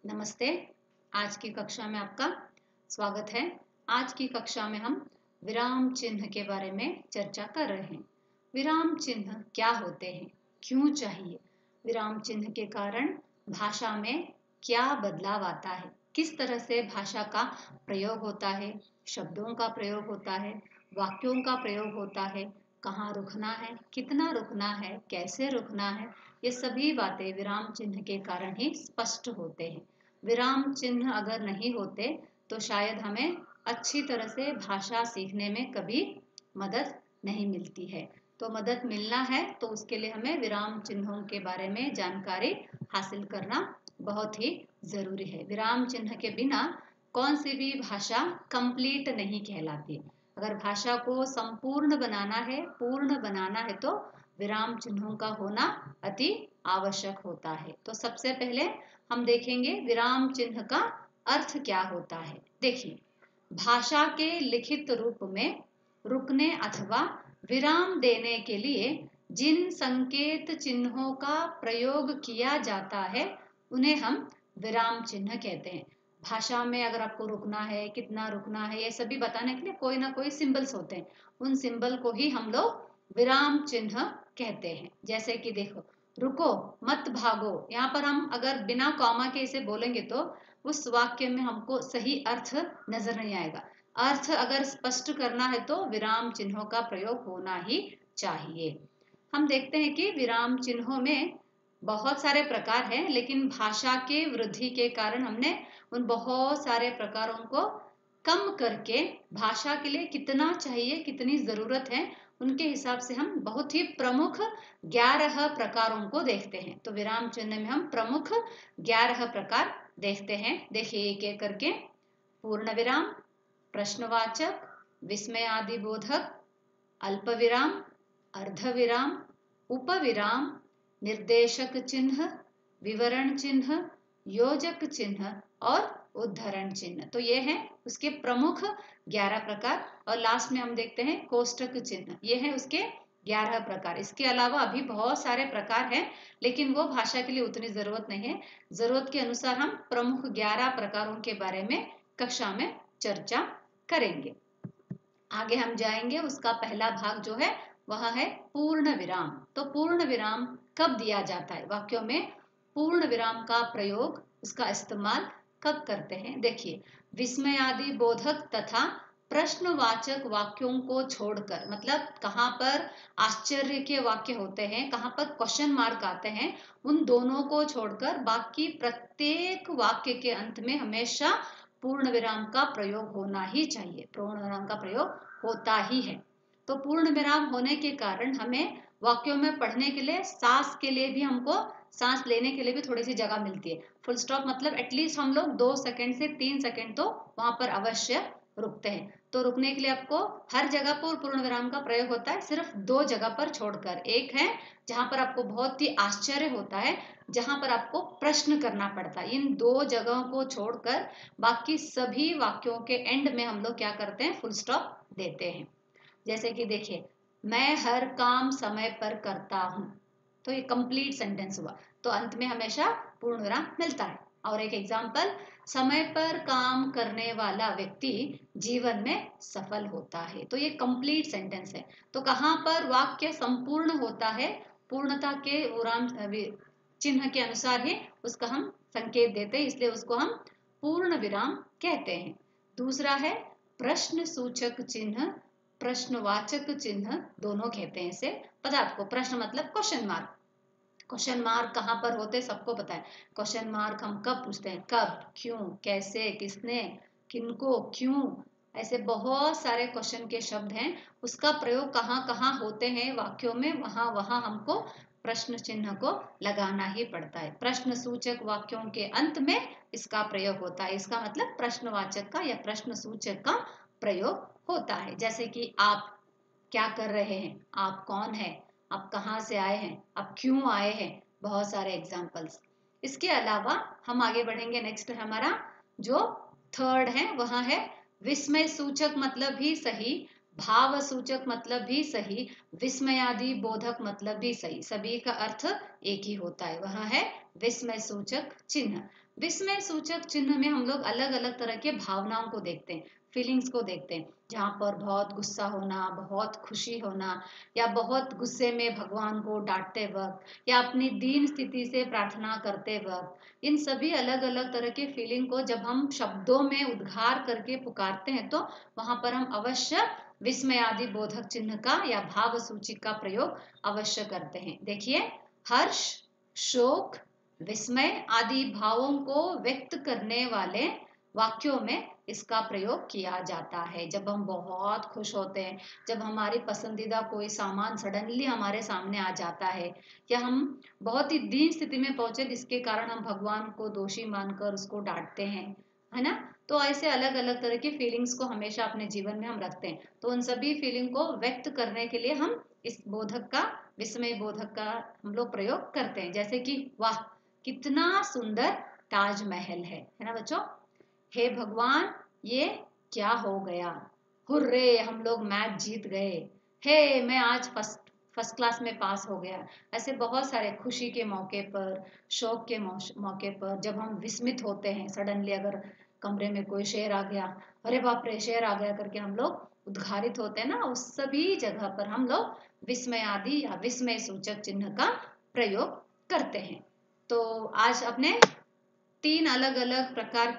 नमस्ते। आज की कक्षा में आपका स्वागत है। आज की कक्षा में हम विराम चिन्ह के बारे में चर्चा कर रहे हैं। विराम चिन्ह क्या होते हैं, क्यों चाहिए, विराम चिन्ह के कारण भाषा में क्या बदलाव आता है, किस तरह से भाषा का प्रयोग होता है, शब्दों का प्रयोग होता है, वाक्यों का प्रयोग होता है, कहाँ रुकना है, कितना रुकना है, कैसे रुकना है, ये सभी बातें विराम चिन्ह के कारण ही स्पष्ट होते हैं। विराम चिन्ह अगर नहीं होते तो शायद हमें अच्छी तरह से भाषा सीखने में कभी मदद नहीं मिलती है। तो मदद मिलना है तो उसके लिए हमें विराम चिन्हों के बारे में जानकारी हासिल करना बहुत ही जरूरी है। विराम चिन्ह के बिना कौन सी भी भाषा कंप्लीट नहीं कहलाती। अगर भाषा को संपूर्ण बनाना है, पूर्ण बनाना है तो विराम चिन्हों का होना अति आवश्यक होता है। तो सबसे पहले हम देखेंगे विराम चिन्ह का अर्थ क्या होता है। देखिए, भाषा के लिखित रूप में रुकने अथवा विराम देने के लिए जिन संकेत चिन्हों का प्रयोग किया जाता है उन्हें हम विराम चिन्ह कहते हैं। भाषा में अगर आपको रुकना है, कितना रुकना है, ये सभी बताने के लिए कोई ना कोई सिंबल्स होते हैं। उन सिंबल को ही हम लोग विराम चिन्ह कहते हैं। जैसे कि देखो, रुको, मत भागो, यहाँ पर हम अगर बिना कॉमा के इसे बोलेंगे तो उस वाक्य में हमको सही अर्थ नजर नहीं आएगा। अर्थ अगर स्पष्ट करना है तो विराम चिन्हों का प्रयोग होना ही चाहिए। हम देखते हैं कि विराम चिन्हों में बहुत सारे प्रकार हैं, लेकिन भाषा के वृद्धि के कारण हमने उन बहुत सारे प्रकारों को कम करके भाषा के लिए कितना चाहिए, कितनी जरूरत है, उनके हिसाब से हम बहुत ही प्रमुख 11 प्रकारों को देखते हैं। तो विराम चिन्ह में हम प्रमुख 11 प्रकार देखते हैं। देखिए एक एक करके। पूर्ण विराम, प्रश्नवाचक, विस्मयादि बोधक, अल्प विराम, अर्ध विराम, उपविराम, निर्देशक चिन्ह, विवरण चिन्ह, योजक चिन्ह और उद्धरण चिन्ह। तो ये हैं उसके प्रमुख 11 प्रकार। और लास्ट में हम देखते हैं कोष्टक चिन्ह। ये है उसके 11 प्रकार। इसके अलावा अभी बहुत सारे प्रकार हैं, लेकिन वो भाषा के लिए उतनी जरूरत नहीं है। जरूरत के अनुसार हम प्रमुख 11 प्रकारों के बारे में कक्षा में चर्चा करेंगे। आगे हम जाएंगे। उसका पहला भाग जो है वह है पूर्ण विराम। तो पूर्ण विराम कब दिया जाता है, वाक्यों में पूर्ण विराम का प्रयोग, उसका इस्तेमाल कब करते हैं। देखिए, विस्मयादि बोधक तथा प्रश्नवाचक वाक्यों को छोड़कर, मतलब कहाँ पर आश्चर्य के वाक्य होते हैं, कहाँ पर क्वेश्चन मार्क आते हैं, उन दोनों को छोड़कर बाकी प्रत्येक वाक्य के अंत में हमेशा पूर्ण विराम का प्रयोग होना ही चाहिए। पूर्ण विराम का प्रयोग होता ही है। तो पूर्ण विराम होने के कारण हमें वाक्यों में पढ़ने के लिए, सांस के लिए भी, हमको सांस लेने के लिए भी थोड़ी सी जगह मिलती है। फुल स्टॉप मतलब एटलीस्ट हम लोग 2 सेकंड से 3 सेकंड तो वहां पर अवश्य रुकते हैं। तो रुकने के लिए आपको हर जगह पर पूर्ण विराम का प्रयोग होता है, सिर्फ 2 जगह पर छोड़कर। एक है जहां पर आपको बहुत ही आश्चर्य होता है, जहां पर आपको प्रश्न करना पड़ता है। इन 2 जगहों को छोड़कर बाकी सभी वाक्यों के एंड में हम लोग क्या करते हैं, फुल स्टॉप देते हैं। जैसे कि देखिए, मैं हर काम समय पर करता हूं, तो ये कंप्लीट सेंटेंस हुआ। तो अंत में हमेशा पूर्ण विराम मिलता है। और एक एग्जाम्पल, समय पर काम करने वाला व्यक्ति जीवन में सफल होता है। तो ये कंप्लीट सेंटेंस है। तो कहाँ पर वाक्य संपूर्ण होता है, पूर्णता के विराम चिन्ह के अनुसार ही उसका हम संकेत देते हैं, इसलिए उसको हम पूर्ण विराम कहते हैं। दूसरा है प्रश्न सूचक चिन्ह, प्रश्नवाचक चिन्ह, दोनों कहते हैं इसे। पता है आपको, प्रश्न मतलब क्वेश्चन मार्क। क्वेश्चन मार्क कहाँ पर होते सबको पता है। क्वेश्चन मार्क हम कब पूछते हैं, कब, क्यों, कैसे, किसने, किनको, क्यों, ऐसे बहुत सारे क्वेश्चन के शब्द हैं। उसका प्रयोग कहाँ कहाँ होते हैं वाक्यों में, वहां वहां हमको प्रश्न चिन्ह को लगाना ही पड़ता है। प्रश्न सूचक वाक्यों के अंत में इसका प्रयोग होता है। इसका मतलब प्रश्नवाचक का या प्रश्न सूचक का प्रयोग होता है। जैसे कि आप क्या कर रहे हैं, आप कौन है, आप कहाँ से आए हैं, आप क्यों आए हैं, बहुत सारे एग्जाम्पल्स। इसके अलावा हम आगे बढ़ेंगे। नेक्स्ट है हमारा जो थर्ड है वह है विस्मय सूचक मतलब भी सही, भाव सूचक मतलब भी सही, विस्मयादि बोधक मतलब भी सही। सभी का अर्थ एक ही होता है, वह है विस्मय सूचक चिन्ह। विस्मय सूचक चिन्ह में हम लोग अलग अलग तरह के भावनाओं को देखते हैं, फीलिंग्स को देखते हैं, जहाँ पर बहुत गुस्सा होना, बहुत खुशी होना, या बहुत गुस्से में भगवान को डांटते वक्त या अपनी दीन स्थिति से प्रार्थना करते वक्त, इन सभी अलग अलग तरह के फीलिंग को जब हम शब्दों में उद्गार करके पुकारते हैं तो वहां पर हम अवश्य विस्मय आदि बोधक चिन्ह का या भाव सूची का प्रयोग अवश्य करते हैं। देखिए, हर्ष, शोक, विस्मय आदि भावों को व्यक्त करने वाले वाक्यों में इसका प्रयोग किया जाता है। जब हम बहुत खुश होते हैं, जब हमारी पसंदीदा कोई सामान सडनली हमारे सामने आ जाता है, या हम बहुत ही दीन स्थिति में पहुंचे जिसके कारण हम भगवान को दोषी मानकर उसको डांटते हैं, है ना। तो ऐसे अलग अलग तरह की फीलिंग्स को हमेशा अपने जीवन में हम रखते हैं। तो उन सभी फीलिंग को व्यक्त करने के लिए हम इस बोधक का, विस्मय बोधक का हम लोग प्रयोग करते हैं। जैसे कि वाह, कितना सुंदर ताजमहल है ना बच्चों। हे भगवान, ये क्या हो गया। हुर्रे, हम लोग मैच जीत गए। हे, मैं आज फर्स्ट क्लास में पास हो गया। ऐसे बहुत सारे खुशी के मौके पर, शौक के मौके पर, जब हम विस्मित होते हैं, सडनली अगर कमरे में कोई शेर आ गया, अरे बाप रे शेर आ गया करके हम लोग उद्घारित होते हैं ना, उस सभी जगह पर हम लोग विस्मय आदि या विस्मय सूचक चिन्ह का प्रयोग करते हैं। तो आज अपने 3 अलग अलग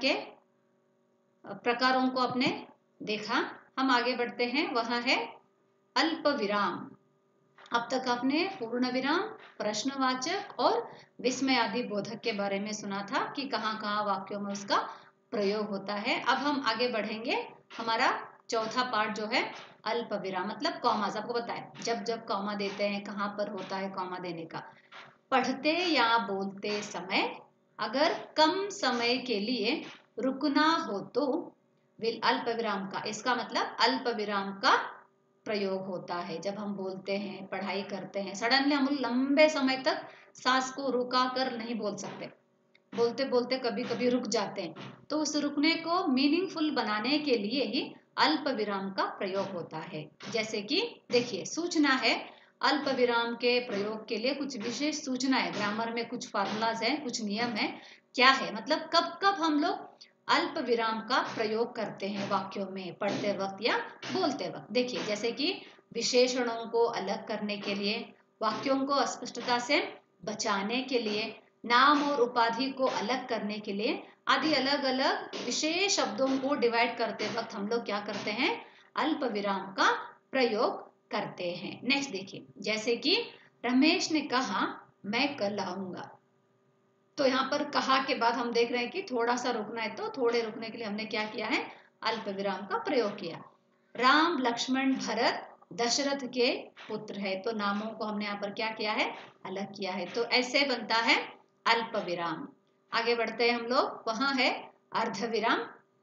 प्रकारों को आपने देखा। हम आगे बढ़ते हैं, वह है अल्प विराम। अब तक आपने पूर्ण विराम, प्रश्नवाचक और विस्मय आदि बोधक के बारे में सुना था कि कहाँ कहाँ वाक्यों में उसका प्रयोग होता है। अब हम आगे बढ़ेंगे, हमारा चौथा पार्ट जो है अल्प विराम मतलब कॉमास। आपको पता है जब जब कॉमा देते हैं, कहाँ पर होता है कॉमा देने का। पढ़ते या बोलते समय अगर कम समय के लिए रुकना हो तो अल्प विराम का, इसका मतलब अल्प विराम का प्रयोग होता है। जब हम बोलते हैं, पढ़ाई करते हैं, सडनली हम लंबे समय तक सांस को रुका कर नहीं बोल सकते, बोलते बोलते कभी कभी रुक जाते हैं, तो उस रुकने को मीनिंगफुल बनाने के लिए ही अल्प विराम का प्रयोग होता है। जैसे कि देखिए, सूचना है, अल्प विराम के प्रयोग के लिए कुछ विशेष सूचना है, ग्रामर में कुछ फार्मूलाज है, कुछ नियम है। क्या है मतलब, कब कब हम लोग अल्प विराम का प्रयोग करते हैं वाक्यों में, पढ़ते वक्त या बोलते वक्त। देखिए, जैसे कि विशेषणों को अलग करने के लिए, वाक्यों को अस्पष्टता से बचाने के लिए, नाम और उपाधि को अलग करने के लिए आदि अलग अलग विशेष शब्दों को डिवाइड करते वक्त हम लोग क्या करते हैं, अल्प विराम का प्रयोग करते हैं। नेक्स्ट देखिए, जैसे कि रमेश ने कहा मैं कल आऊंगा। तो यहाँ पर कहा के बाद हम देख रहे हैं कि थोड़ा सा रुकना है, तो थोड़े रुकने के लिए हमने क्या किया है, अल्प विराम का प्रयोग किया। राम, लक्ष्मण, भरत दशरथ के पुत्र है, तो नामों को हमने यहाँ पर क्या किया है, अलग किया है। तो ऐसे बनता है अल्प विराम। आगे बढ़ते हैं हम लोग, वहां है अर्ध विराम।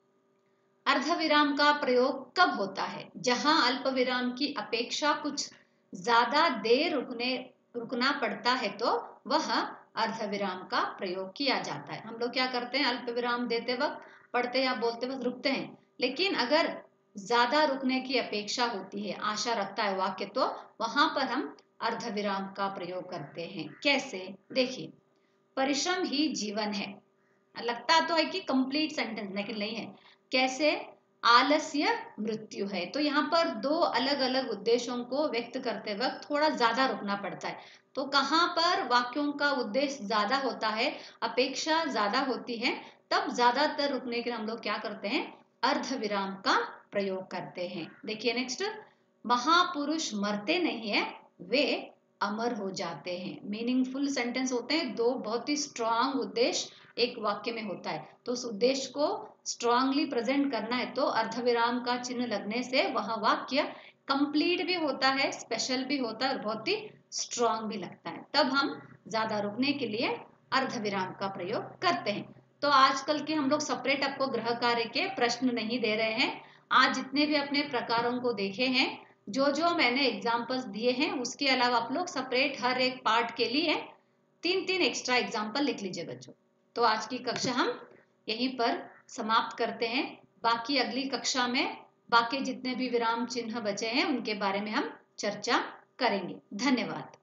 अर्ध विराम का प्रयोग कब होता है, जहां अल्प विराम की अपेक्षा कुछ ज्यादा देर रुकना पड़ता है, तो वह अर्ध विराम का प्रयोग किया जाता है। हम लोग क्या करते हैं, अल्प विराम देते वक्त, पढ़ते या बोलते वक्त रुकते हैं, लेकिन अगर ज्यादा रुकने की अपेक्षा होती है, आशा रखता है वाक्य, तो वहां पर हम अर्ध विराम का प्रयोग करते हैं। कैसे, देखिए, परिश्रम ही जीवन है। लगता तो है कि कंप्लीट सेंटेंस, लेकिन नहीं है। कैसे, आलस्य मृत्यु है। तो यहाँ पर 2 अलग अलग उद्देश्यों को व्यक्त करते वक्त थोड़ा ज्यादा रुकना पड़ता है। तो कहाँ पर वाक्यों का उद्देश्य ज्यादा होता है, अपेक्षा ज्यादा होती है, तब ज्यादातर रुकने के लिए हम लोग क्या करते हैं, अर्ध विराम का प्रयोग करते हैं। देखिए नेक्स्ट, महापुरुष मरते नहीं है, वे अमर हो जाते हैं। मीनिंगफुल सेंटेंस होते हैं, 2 बहुत ही स्ट्रांग उद्देश्य एक वाक्य में होता है, तो उस उद्देश्य को स्ट्रांगली प्रेजेंट करना है, तो अर्धविराम का चिन्ह लगने से वह वाक्य कंप्लीट भी होता है, स्पेशल भी होता है और बहुत ही स्ट्रांग भी लगता है। तब हम ज्यादा रुकने के लिए अर्धविराम का प्रयोग करते हैं। तो आजकल के हम लोग सेपरेट आपको गृह कार्य के प्रश्न नहीं दे रहे हैं। आज जितने भी अपने प्रकारों को देखे हैं, जो जो मैंने एग्जाम्पल्स दिए हैं, उसके अलावा आप लोग सेपरेट हर एक पार्ट के लिए 3-3 एक्स्ट्रा एग्जाम्पल लिख लीजिए बच्चों। तो आज की कक्षा हम यहीं पर समाप्त करते हैं। बाकी अगली कक्षा में बाकी जितने भी विराम चिन्ह बचे हैं उनके बारे में हम चर्चा करेंगे। धन्यवाद।